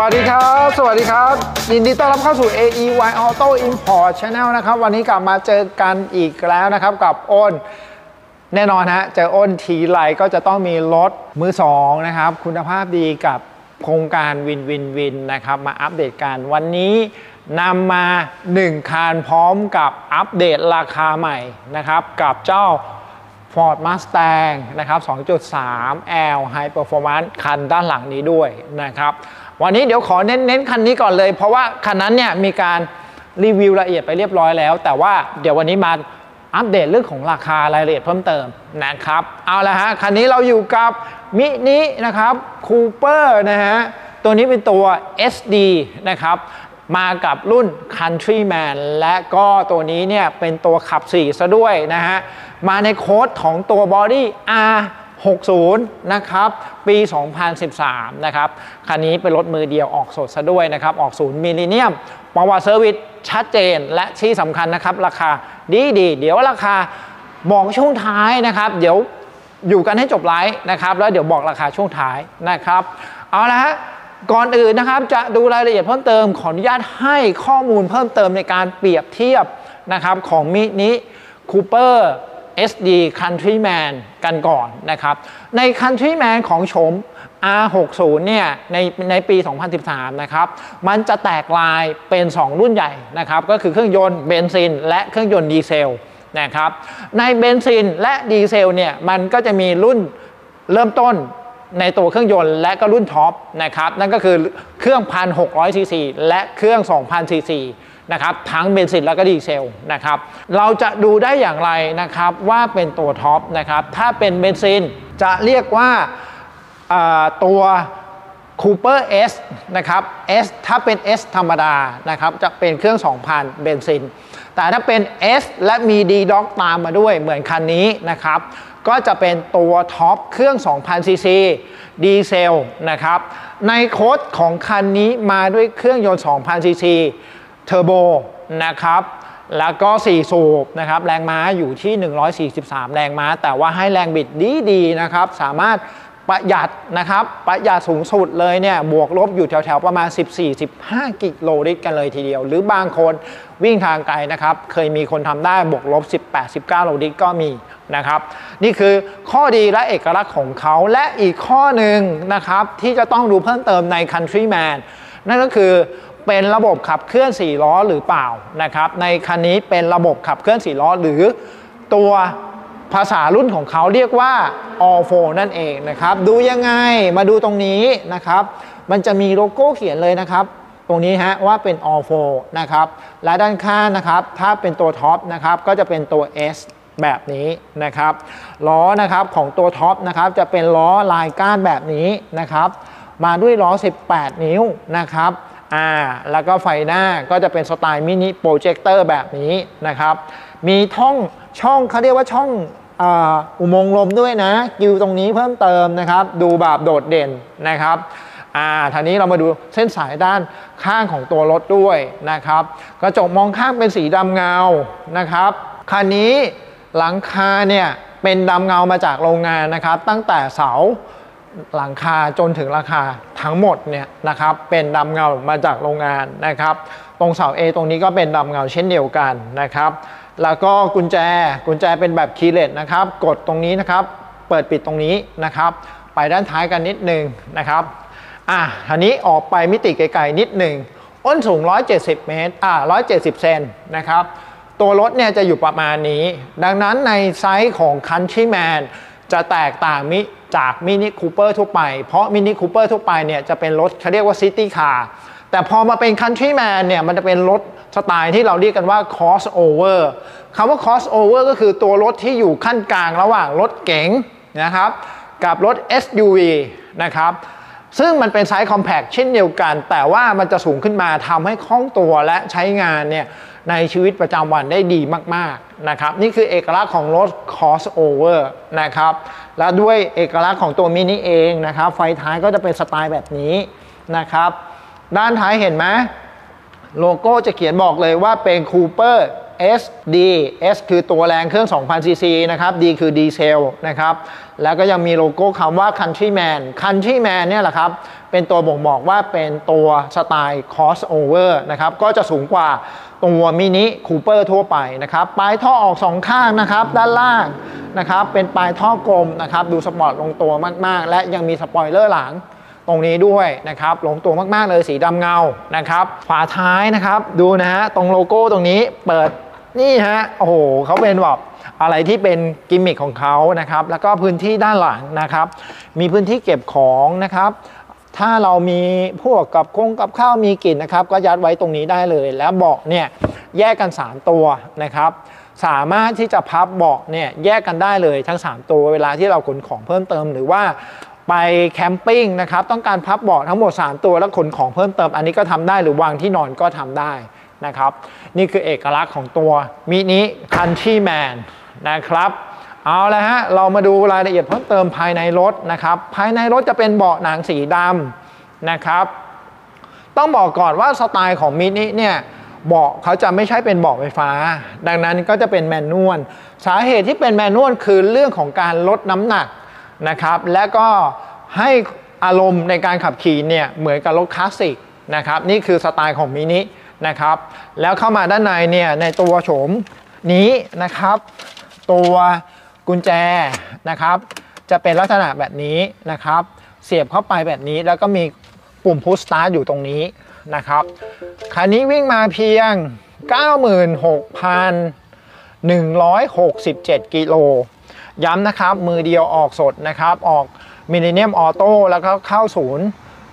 วัสดีครับสวัสดีครับยินดีต้อนรับเข้าสู่ AEY Auto Import Channel นะครับวันนี้กลับมาเจอกันอีกแล้วนะครับกับอ้นแน่นอนฮะเจออ้นทีไรก็จะต้องมีรถมือสองนะครับคุณภาพดีกับโครงการวินวินวินนะครับมาอัปเดตกันวันนี้นำมา1คันพร้อมกับอัปเดตราคาใหม่นะครับกับเจ้า Ford Mustang นะครับ 2.3 L High Performance คันด้านหลังนี้ด้วยนะครับวันนี้เดี๋ยวขอเน้นคันนี้ก่อนเลยเพราะว่าคันนั้นเนี่ยมีการรีวิวละเอียดไปเรียบร้อยแล้วแต่ว่าเดี๋ยววันนี้มาอัปเดตเรื่องของราคารายละเอียดเพิ่มเติมนะครับเอาละฮะคันนี้เราอยู่กับมินินะครับคูเปอร์นะฮะตัวนี้เป็นตัว SD นะครับมากับรุ่น Countryman และก็ตัวนี้เนี่ยเป็นตัวขับ4ซะด้วยนะฮะมาในโค้ดของตัว Body R60 นะครับปี 2013 นะครับคันนี้เป็นรถมือเดียวออกสดซะด้วยนะครับออกศูนย์มิลลิเนียมประวัติเซอร์วิสชัดเจนและที่สำคัญนะครับราคาดีเดี๋ยวราคาบอกช่วงท้ายนะครับเดี๋ยวอยู่กันให้จบไลฟ์นะครับแล้วเดี๋ยวบอกราคาช่วงท้ายนะครับเอาละฮะก่อนอื่นนะครับจะดูรายละเอียดเพิ่มเติมขออนุญาตให้ข้อมูลเพิ่มเติมในการเปรียบเทียบนะครับของมินิคูเปอร์SD Countryman กันก่อนนะครับใน Countryman ของโฉม R60 เนี่ยในปี 2013 นะครับมันจะแตกลายเป็น 2 รุ่นใหญ่นะครับก็คือเครื่องยนต์เบนซินและเครื่องยนต์ดีเซลนะครับในเบนซินและดีเซลเนี่ยมันก็จะมีรุ่นเริ่มต้นในตัวเครื่องยนต์และก็รุ่นท็อปนะครับนั่นก็คือเครื่อง 1,600 ซีซีและเครื่อง 2,000 ซีซีนะครับทั้งเบนซินแล้วก็ดีเซลนะครับเราจะดูได้อย่างไรนะครับว่าเป็นตัวท็อปนะครับถ้าเป็นเบนซินจะเรียกว่าตัว Cooper S นะครับ S ถ้าเป็น S ธรรมดานะครับจะเป็นเครื่อง 2,000 เบนซินแต่ถ้าเป็น S และมี D-Dock ตามมาด้วยเหมือนคันนี้นะครับก็จะเป็นตัวท็อปเครื่อง 2,000 ซีซีดีเซลนะครับในโค้ดของคันนี้มาด้วยเครื่องยนต์ 2,000 ซีซีเทอร์โบนะครับแล้วก็4สูบนะครับแรงม้าอยู่ที่143แรงม้าแต่ว่าให้แรงบิดดีนะครับสามารถประหยัดนะครับประหยัดสูงสุดเลยเนี่ยบวกลบอยู่แถวๆประมาณ 14-15 กิโลลิตรกันเลยทีเดียวหรือบางคนวิ่งทางไกลนะครับเคยมีคนทำได้บวกลบ 18-19 โลลิตรก็มีนะครับนี่คือข้อดีและเอกลักษณ์ของเขาและอีกข้อหนึ่งนะครับที่จะต้องดูเพิ่มเติมใน Countryman นั่นก็คือเป็นระบบขับเคลื่อน4ล้อหรือเปล่านะครับในคันนี้เป็นระบบขับเคลื่อน4ล้อหรือตัวภาษารุ่นของเขาเรียกว่า All 4นั่นเองนะครับดูยังไงมาดูตรงนี้นะครับมันจะมีโลโก้เขียนเลยนะครับตรงนี้ฮะว่าเป็น All 4นะครับและด้านข้างนะครับถ้าเป็นตัวท็อปนะครับก็จะเป็นตัว S แบบนี้นะครับล้อนะครับของตัวท็อปนะครับจะเป็นล้อลายก้านแบบนี้นะครับมาด้วยล้อ18นิ้วนะครับแล้วก็ไฟหน้าก็จะเป็นสไตล์มินิโปรเจคเตอร์แบบนี้นะครับมีช่องเขาเรียกว่าช่องอุโมงค์ลมด้วยนะกิวตรงนี้เพิ่มเติมนะครับดูแบบโดดเด่นนะครับทีนี้เรามาดูเส้นสายด้านข้างของตัวรถด้วยนะครับกระจกมองข้างเป็นสีดำเงานะครับคันนี้หลังคาเนี่ยเป็นดำเงามาจากโรงงานนะครับตั้งแต่เสาหลังคาจนถึงราคาทั้งหมดเนี่ยนะครับเป็นดำเงามาจากโรงงานนะครับตรงเสา A ตรงนี้ก็เป็นดำเงาเช่นเดียวกันนะครับแล้วก็กุญแจเป็นแบบคีย์เลสนะครับกดตรงนี้นะครับเปิดปิดตรงนี้นะครับไปด้านท้ายกันนิดนึงนะครับทีนี้ออกไปมิติไกลๆนิดนึงอ้นสูง170 เมตร170 เซนนะครับตัวรถเนี่ยจะอยู่ประมาณนี้ดังนั้นในไซส์ของ Countryman จะแตกต่างจากมินิคูเปอร์ทั่วไปเพราะมินิคูเปอร์ทั่วไปเนี่ยจะเป็นรถเขาเรียกว่าซิตี้คาร์แต่พอมาเป็น Countryman เนี่ยมันจะเป็นรถสไตล์ที่เราเรียกกันว่า crossover คำว่า crossover ก็คือตัวรถที่อยู่ขั้นกลางระหว่างรถเก๋งนะครับกับรถ SUV นะครับซึ่งมันเป็นไซส์ compact เช่นเดียวกันแต่ว่ามันจะสูงขึ้นมาทำให้คล่องตัวและใช้งานเนี่ยในชีวิตประจำวันได้ดีมากๆนะครับนี่คือเอกลักษณ์ของรถ crossover นะครับและด้วยเอกลักษณ์ของตัวมินิเองนะครับไฟท้ายก็จะเป็นสไตล์แบบนี้นะครับด้านท้ายเห็นไหมโลโก้จะเขียนบอกเลยว่าเป็น Cooper SD S คือตัวแรงเครื่อง 2,000 ซีซีนะครับ D คือดีเซลนะครับแล้วก็ยังมีโลโก้คำว่า Countryman Countryman เนี่ยแหละครับเป็นตัวบ่งบอกว่าเป็นตัวสไตล์ crossover นะครับก็จะสูงกว่าตัวมินิคูเปอร์ทั่วไปนะครับปลายท่อออก2ข้างนะครับด้านล่างนะครับเป็นปลายท่อกลมนะครับดูสปอร์ตลงตัวมากๆและยังมีสปอยเลอร์หลังตรงนี้ด้วยนะครับลงตัวมากๆเลยสีดำเงานะครับฝาท้ายนะครับดูนะฮะตรงโลโก้ตรงนี้เปิดนี่ฮะโอ้โหเขาเป็นแบบอะไรที่เป็นกิมมิคของเขานะครับแล้วก็พื้นที่ด้านหลังนะครับมีพื้นที่เก็บของนะครับถ้าเรามีพวกกับข้าวมีกลิ่นนะครับก็ยัดไว้ตรงนี้ได้เลยแล้วเบาะเนี่ยแยกกัน3ตัวนะครับสามารถที่จะพับเบาะเนี่ยแยกกันได้เลยทั้ง3ตัวเวลาที่เราขนของเพิ่มเติมหรือว่าไปแคมปิ้งนะครับต้องการพับเบาะทั้งหมด3ตัวแล้วขนของเพิ่มเติมอันนี้ก็ทำได้หรือวางที่นอนก็ทำได้นะครับนี่คือเอกลักษณ์ของตัวมินิ Countryman นะครับเอาละฮะเรามาดูรายละเอียดเพิ่มเติมภายในรถนะครับภายในรถจะเป็นเบาะหนังสีดำนะครับต้องบอกก่อนว่าสไตล์ของมินิเนี่ยเบาะเขาจะไม่ใช่เป็นเบาะไฟฟ้าดังนั้นก็จะเป็นแมนนวลสาเหตุที่เป็นแมนนวลคือเรื่องของการลดน้ำหนักนะครับและก็ให้อารมณ์ในการขับขี่เนี่ยเหมือนกับรถคลาสสิกนะครับนี่คือสไตล์ของมินินะครับแล้วเข้ามาด้านในเนี่ยในตัวโฉมนี้นะครับตัวกุญแจนะครับจะเป็นลักษณะแบบนี้นะครับเสียบเข้าไปแบบนี้แล้วก็มีปุ่มพุชสตาร์ทอยู่ตรงนี้นะครับคันนี้วิ่งมาเพียง 96,167 กิโลย้ำนะครับมือเดียวออกสดนะครับออกมิลเลนเนียมออโต้แล้วก็เข้าศูนย์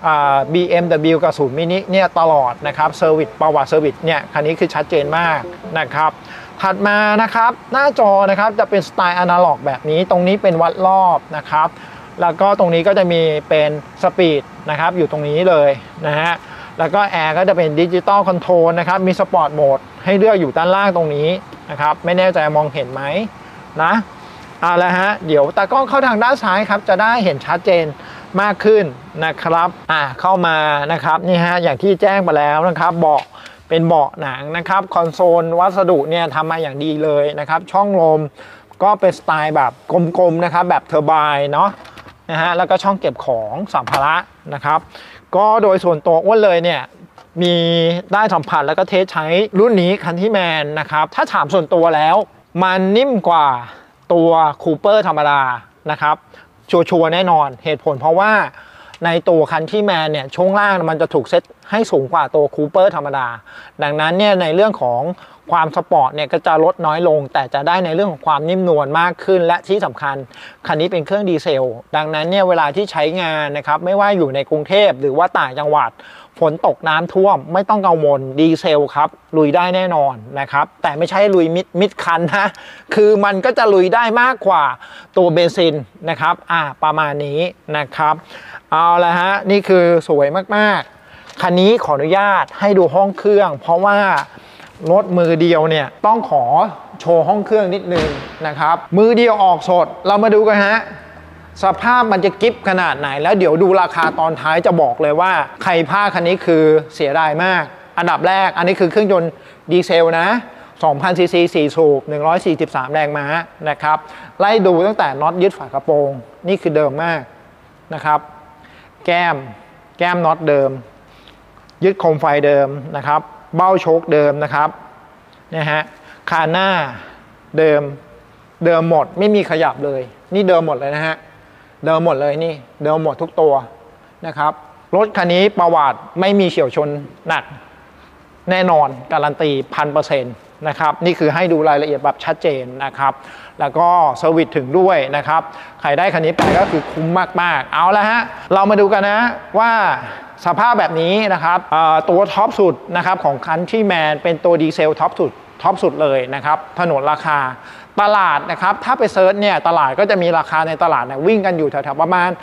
BMW กับศูนย์มินิเนี่ยตลอดนะครับเซอร์วิสประวัติเซอร์วิสเนี่ยคันนี้คือชัดเจนมากนะครับถัดมานะครับหน้าจอนะครับจะเป็นสไตล์อนาล็อกแบบนี้ตรงนี้เป็นวัดรอบนะครับแล้วก็ตรงนี้ก็จะมีเป็นสปีดนะครับอยู่ตรงนี้เลยนะฮะแล้วก็แอร์ก็จะเป็นดิจิตอลคอนโทรลนะครับมีสปอร์ตโหมดให้เลือกอยู่ด้านล่างตรงนี้นะครับไม่แน่ใจมองเห็นไหมนะเอาละฮะเดี๋ยวตากล้องเข้าทางด้านซ้ายครับจะได้เห็นชัดเจนมากขึ้นนะครับเข้ามานะครับนี่ฮะอย่างที่แจ้งไปแล้วนะครับเบาะเป็นเบาะหนังนะครับคอนโซลวัสดุเนี่ยทำมาอย่างดีเลยนะครับช่องลมก็เป็นสไตล์แบบกลมๆนะครับแบบเทอร์ไบน์เนาะนะฮะแล้วก็ช่องเก็บของสัมภาระนะครับก็โดยส่วนตัวอ้วนเลยเนี่ยมีได้สัมผัสแล้วก็เทสใช้รุ่นนี้Countrymanนะครับถ้าถามส่วนตัวแล้วมันนิ่มกว่าตัวคูเปอร์ธรรมดานะครับชัวร์แน่นอนเหตุผลเพราะว่าในตัวCountrymanเนี่ยช่วงล่างมันจะถูกเซตให้สูงกว่าตัวคูเปอร์ธรรมดาดังนั้นเนี่ยในเรื่องของความสปอร์ตเนี่ยก็จะลดน้อยลงแต่จะได้ในเรื่องของความนิ่มนวลมากขึ้นและที่สำคัญคันนี้เป็นเครื่องดีเซลดังนั้นเนี่ยเวลาที่ใช้งานนะครับไม่ว่าอยู่ในกรุงเทพหรือว่าต่างจังหวัดฝนตกน้ำท่วมไม่ต้องกังวลดีเซลครับลุยได้แน่นอนนะครับแต่ไม่ใช่ลุยมิดคันนะคือมันก็จะลุยได้มากกว่าตัวเบนซินนะครับประมาณนี้นะครับเอาละฮะนี่คือสวยมากๆคันนี้ขออนุญาตให้ดูห้องเครื่องเพราะว่ารถมือเดียวเนี่ยต้องขอโชว์ห้องเครื่องนิดนึงนะครับมือเดียวออกสดเรามาดูกันฮะสภาพมันจะกิ๊บขนาดไหนแล้วเดี๋ยวดูราคาตอนท้ายจะบอกเลยว่าใครพลาดคันนี้คือเสียดายมากอันดับแรกอันนี้คือเครื่องยนต์ดีเซลนะ 2,000 ซีซี4สูบ143 แรงม้านะครับไล่ดูตั้งแต่น็อตยึดฝากระโปรงนี่คือเดิมมากนะครับแก้มน็อตเดิมยึดโคมไฟเดิมนะครับเบ้าโชคเดิมนะครับนะฮะคานหน้าเดิมหมดไม่มีขยับเลยนี่เดิมหมดเลยนะฮะเดิมหมดเลยนี่เดิมหมดทุกตัวนะครับรถคันนี้ประวัติไม่มีเฉี่ยวชนหนักแน่นอนการันตี 1,000% นะครับนี่คือให้ดูรายละเอียดแบบชัดเจนนะครับแล้วก็เซอร์วิสถึงด้วยนะครับใครได้คันนี้ไปก็คือคุ้มมากๆเอาละฮะเรามาดูกันนะว่าสภาพแบบนี้นะครับตัวท็อปสุดนะครับของCountrymanเป็นตัวดีเซลท็อปสุดเลยนะครับถนนราคาตลาดนะครับถ้าไปเซิร์ชเนี่ยตลาดก็จะมีราคาในตลาดเนี่ยวิ่งกันอยู่แถวๆประมาณ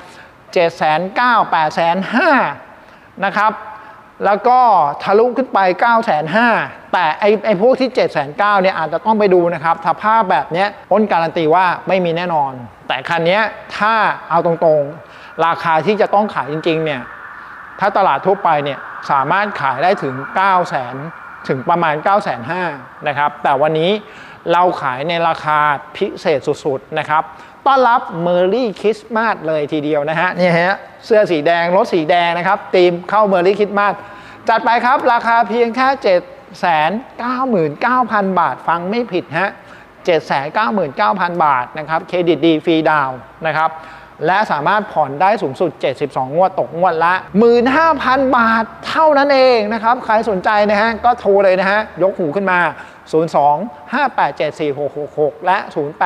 790,000 850,000 นะครับแล้วก็ทะลุขึ้นไป 950,000 แต่ไอ้พวกที่ 790,000 เนี่ยอาจจะต้องไปดูนะครับสภาพแบบนี้อ้นการันตีว่าไม่มีแน่นอนแต่คันนี้ถ้าเอาตรงๆราคาที่จะต้องขายจริงๆเนี่ยถ้าตลาดทั่วไปเนี่ยสามารถขายได้ถึงถึงประมาณ 950,000 นะครับแต่วันนี้เราขายในราคาพิเศษสุดๆนะครับต้อนรับเมอร์รี่คริสต์มาสเลยทีเดียวนะฮะนี่ฮะเสื้อสีแดงรถสีแดงนะครับธีมเข้าเมอร์รี่คริสต์มาสจัดไปครับราคาเพียงแค่ 799,000 บาทฟังไม่ผิดฮะ 799,000 บาทนะครับเครดิตดีฟรีดาวน์นะครับและสามารถผ่อนได้สูงสุด72งวดตกงวดละ 15,000 บาทเท่านั้นเองนะครับใครสนใจนะฮะก็โทรเลยนะฮะยกหูขึ้นมา 02-587-4666 และ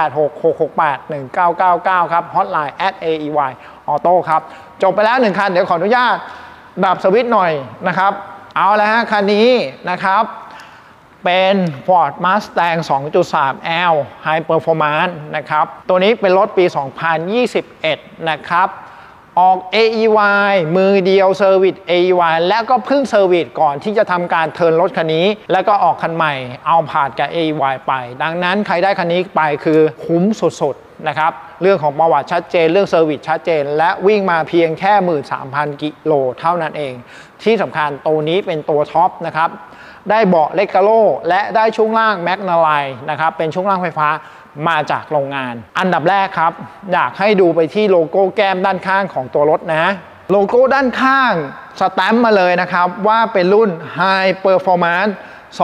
0866681999 ครับฮอตไลน์ @AEY Auto ครับจบไปแล้ว1คันเดี๋ยวขออนุญาตดับสวิตช์หน่อยนะครับเอาละฮะคันนี้นะครับเป็น Ford Mustang 2.3L High Performance นะครับตัวนี้เป็นรถปี 2021 นะครับออก AEY มือเดียวเซอร์วิส AEY แล้วก็เพิ่งเซอร์วิสก่อนที่จะทำการเทิร์นรถคันนี้แล้วก็ออกคันใหม่เอาผ่านกับ AEY ไปดังนั้นใครได้คันนี้ไปคือคุ้มสุดๆนะครับเรื่องของประวัติชัดเจนเรื่องเซอร์วิสชัดเจนและวิ่งมาเพียงแค่ 13,000 กิโลเท่านั้นเองที่สำคัญตัวนี้เป็นตัวท็อปนะครับได้เบาะเลกาโลและได้ช่วงล่างแมกนาไลน์นะครับเป็นช่วงล่างไฟฟ้ามาจากโรงงานอันดับแรกครับอยากให้ดูไปที่โลโก้แก้มด้านข้างของตัวรถนะโลโก้ด้านข้างสแตมป์มาเลยนะครับว่าเป็นรุ่น High Performance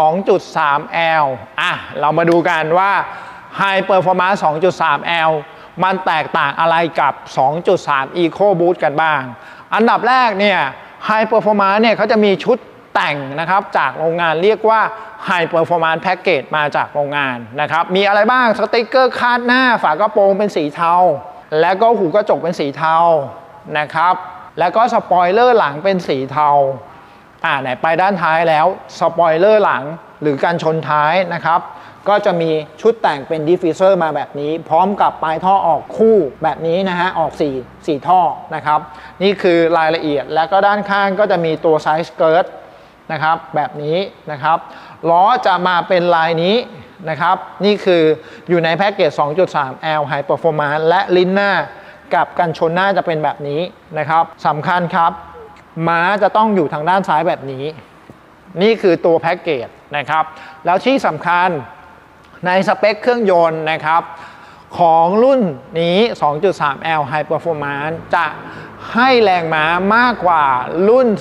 2.3L เรามาดูกันว่า High Performance 2.3L มันแตกต่างอะไรกับ 2.3 EcoBoost กันบ้างอันดับแรกเนี่ย High Performance เนี่ยเขาจะมีชุดแต่งนะครับจากโรงงานเรียกว่า High Performance Package มาจากโรงงานนะครับมีอะไรบ้างสติ๊กเกอร์คาดหน้าฝากระโปรงเป็นสีเทาแล้วก็หูกระจกเป็นสีเทานะครับแล้วก็สปอยเลอร์หลังเป็นสีเทาไหนไปด้านท้ายแล้วสปอยเลอร์หลังหรือการชนท้ายนะครับก็จะมีชุดแต่งเป็นดิฟฟิวเซอร์มาแบบนี้พร้อมกับปลายท่อออกคู่แบบนี้นะฮะออก4ท่อนะครับนี่คือรายละเอียดแล้วก็ด้านข้างก็จะมีตัวไซส์สเกิร์ตนะครับแบบนี้นะครับล้อจะมาเป็นลายนี้นะครับนี่คืออยู่ในแพ็กเกจ 2.3L High Performance และลิ้นหน้ากับกันชนหน้าจะเป็นแบบนี้นะครับสำคัญครับม้าจะต้องอยู่ทางด้านซ้ายแบบนี้นี่คือตัวแพ็กเกจนะครับแล้วที่สำคัญในสเปคเครื่องยนต์นะครับของรุ่นนี้ 2.3L High Performance จะให้แรงม้ามากกว่ารุ่น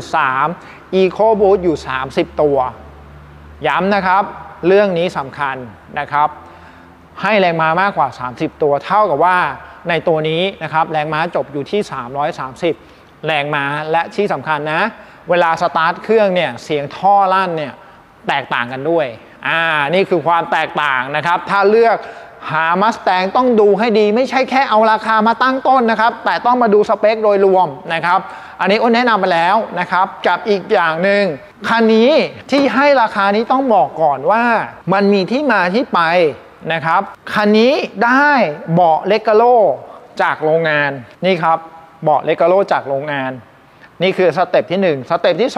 2.3 EcoBoost อยู่30ตัวย้ำนะครับเรื่องนี้สำคัญนะครับให้แรงม้ามากกว่า30ตัวเท่ากับว่าในตัวนี้นะครับแรงม้าจบอยู่ที่330แรงม้าและที่สำคัญนะเวลาสตาร์ทเครื่องเนี่ยเสียงท่อลั่นเนี่ยแตกต่างกันด้วยนี่คือความแตกต่างนะครับถ้าเลือกหา Mustang ต้องดูให้ดีไม่ใช่แค่เอาราคามาตั้งต้นนะครับแต่ต้องมาดูสเปคโดยรวมนะครับอันนี้อ้นแนะนำไปแล้วนะครับกับอีกอย่างหนึ่งคันนี้ที่ให้ราคานี้ต้องบอกก่อนว่ามันมีที่มาที่ไปนะครับคันนี้ได้เบาะเลกาโลจากโรงงานนี่ครับเบาะเลกาโลจากโรงงานนี่คือสเต็ปที่1สเต็ปที่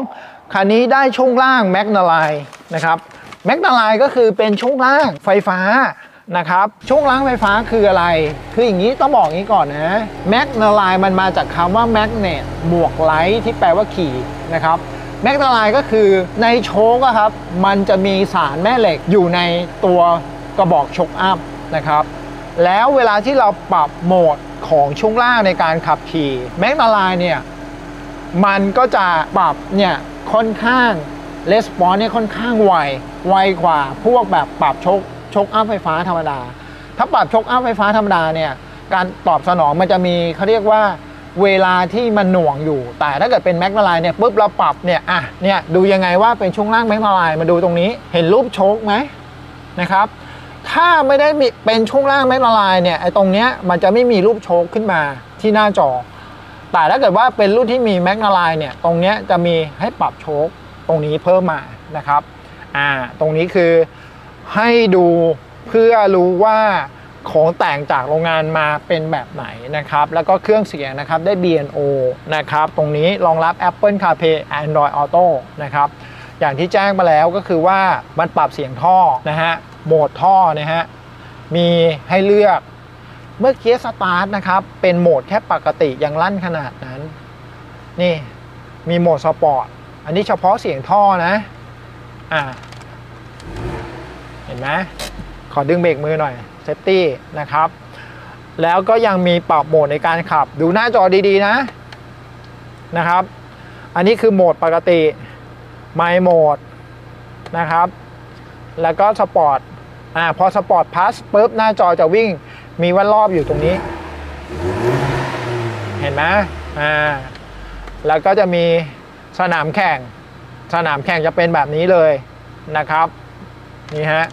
2คันนี้ได้ช่วงล่างแมกนาไลน์นะครับแมกนาไลน์ก็คือเป็นช่วงล่างไฟฟ้านะครับช่วงล่างไฟฟ้าคืออะไรคืออย่างนี้ต้องบอกอย่างนี้ก่อนนะแมกนาไลน์มันมาจากคำว่าแมกเนตบวกไลท์ที่แปลว่าขี่นะครับแมกนาไลน์ก็คือในโชคครับมันจะมีสารแม่เหล็กอยู่ในตัวกระบอกโชคอัพนะครับแล้วเวลาที่เราปรับโหมดของช่วงล่างในการขับขี่แมกนาไลน์เนี่ยมันก็จะปรับเนี่ยค่อนข้างレスปอนส์เนี่ยค่อนข้างไวกว่าพวกแบบปรับโชคอัพไฟฟ้าธรรมดาถ้าปรับโชคอัพไฟฟ้าธรรมดาเนี่ยการตอบสนองมันจะมีเขาเรียกว่าเวลาที่มันหน่วงอยู่แต่ถ้าเกิดเป็นแมกนาไลน์เนี่ยปุ๊บเราปรับเนี่ยเนี่ยดูยังไงว่าเป็นช่วงล่างแมกนาไลน์มาดูตรงนี้เห็นรูปโชคไหมนะครับถ้าไม่ได้มีเป็นช่วงล่างแมกนาไลน์เนี่ยไอ้ตรงเนี้ยมันจะไม่มีรูปโชคขึ้นมาที่หน้าจอแต่ถ้าเกิดว่าเป็นรุ่นที่มีแมกนาไลน์เนี่ยตรงเนี้ยจะมีให้ปรับโชคตรงนี้เพิ่มมานะครับตรงนี้คือให้ดูเพื่อรู้ว่าของแต่งจากโรงงานมาเป็นแบบไหนนะครับแล้วก็เครื่องเสียงนะครับได้ B&O นะครับตรงนี้รองรับ Apple CarPlay Android Auto นะครับอย่างที่แจ้งมาแล้วก็คือว่ามันปรับเสียงท่อนะฮะโหมดท่อนะฮะมีให้เลือกเมื่อกี้สตาร์ทนะครับเป็นโหมดแค่ปกติยังลั่นขนาดนั้นนี่มีโหมดสปอร์ตอันนี้เฉพาะเสียงท่อนะเห็นไหมขอดึงเบรกมือหน่อยเซฟตี้นะครับแล้วก็ยังมีปรับโหมดในการขับดูหน้าจอดีๆนะครับอันนี้คือโหมดปกติไมล์โหมดนะครับแล้วก็สปอร์ตพอสปอร์ตพลัสปุ๊บหน้าจอจะวิ่งมีวัดรอบอยู่ตรงนี้เห็นไหมแล้วก็จะมีสนามแข่งจะเป็นแบบนี้เลยนะครับนี่ฮะ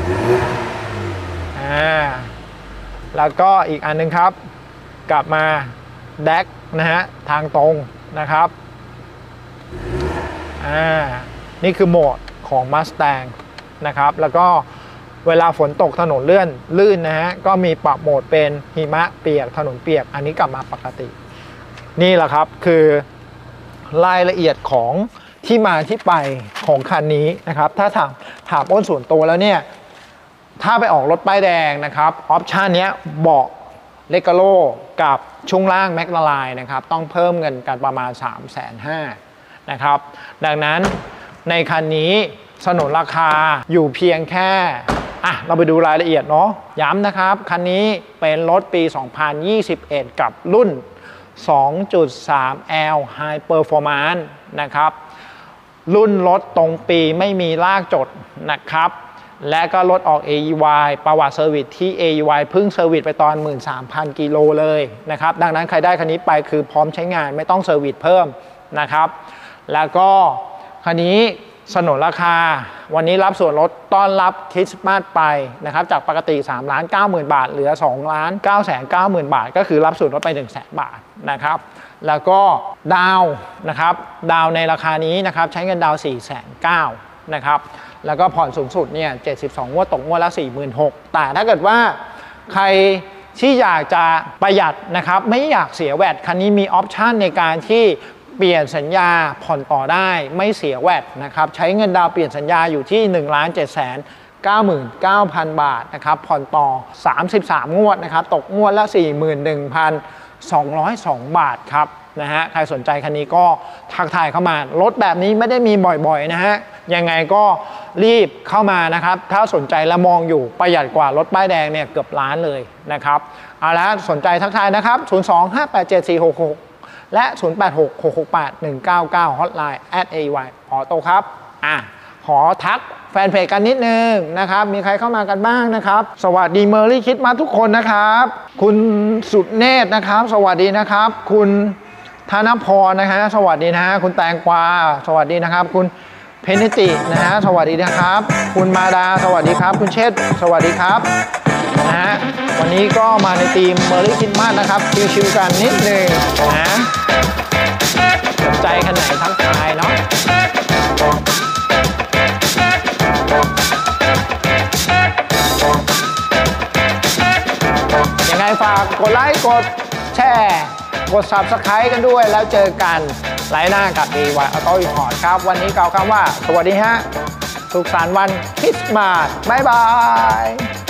แล้วก็อีกอันนึงครับกลับมาแดกนะฮะทางตรงนะครับนี่คือโหมดของ Mustang นะครับแล้วก็เวลาฝนตกถนนลื่นนะฮะก็มีปรับโหมดเป็นหิมะเปียกถนนเปียกอันนี้กลับมาปกตินี่แหละครับคือรายละเอียดของที่มาที่ไปของคันนี้นะครับถ้าถามอ้นส่วนตัวแล้วเนี่ยถ้าไปออกรถป้ายแดงนะครับออปชันนี้เบาะเลกาโลกับช่วงล่างแมกนาไลน์นะครับต้องเพิ่มเงินกันประมาณ 350,000 นะครับดังนั้นในคันนี้สนนราคาอยู่เพียงแค่เราไปดูรายละเอียดเนาะย้ำนะครับคันนี้เป็นรถปี 2021 กับรุ่น 2.3L High Performance นะครับรุ่นรถตรงปีไม่มีลากจดนะครับและก็รถออก AEY ประวัติเซอร์วิสที่ AEY เพิ่งเซอร์วิสไปตอน 13,000 กิโลเลยนะครับดังนั้นใครได้คันนี้ไปคือพร้อมใช้งานไม่ต้องเซอร์วิสเพิ่มนะครับแล้วก็คันนี้สนนราคาวันนี้รับส่วนลดต้อนรับคริสต์มาสไปนะครับจากปกติ 3,90,000 บาทเหลือ 2,990,000 บาทก็คือรับส่วนลดไป 100,000 บาทนะครับแล้วก็ดาวนะครับดาวในราคานี้นะครับใช้เงินดาว 4,900,000 นะครับแล้วก็ผ่อนสูงสุดเนี่ย72งวดตกงวดละ 46,000 แต่ถ้าเกิดว่าใครที่อยากจะประหยัดนะครับไม่อยากเสียแวตคันนี้มีออปชันในการที่เปลี่ยนสัญญาผ่อนต่อได้ไม่เสียแวตนะครับใช้เงินดาวเปลี่ยนสัญญาอยู่ที่ 1,799,000 บาทนะครับผ่อนต่อ33งวดนะครับตกงวดละ 41,202 บาทครับนะฮะใครสนใจคันนี้ก็ทักทายเข้ามารถแบบนี้ไม่ได้มีบ่อยๆนะฮะยังไงก็รีบเข้ามานะครับถ้าสนใจและมองอยู่ประหยัดกว่ารถป้ายแดงเนี่ยเกือบล้านเลยนะครับเอาละสนใจทักทายนะครับ025874666และ 0866681199 Hotline @AEY Auto ครับขอทักแฟนเพจกันนิดนึงนะครับมีใครเข้ามากันบ้างนะครับสวัสดีเมอรี่คิดมาทุกคนนะครับคุณสุดเนตรนะครับสวัสดีนะครับคุณธนพรนะฮะสวัสดีนะฮะคุณแตงกวาสวัสดีนะครับคุณเพนิตินะฮะสวัสดีนะครับคุณมาดาสวัสดีครับคุณเชษสวัสดีครับนะฮะวันนี้ก็มาในทีมเมอรี่คิดมานะครับชิวๆกันนิดนึงนะสนใจขนาดทั้งทายเนาะยังไงฝากกดไลค์กดแชร์กด Subscribe กันด้วยแล้วเจอกันไลฟ์หน้ากับ AEY Auto Import ครับวันนี้กล่าวคำว่าสวัสดีฮะสุขสันต์วันคริสต์มาสบ๊ายบาย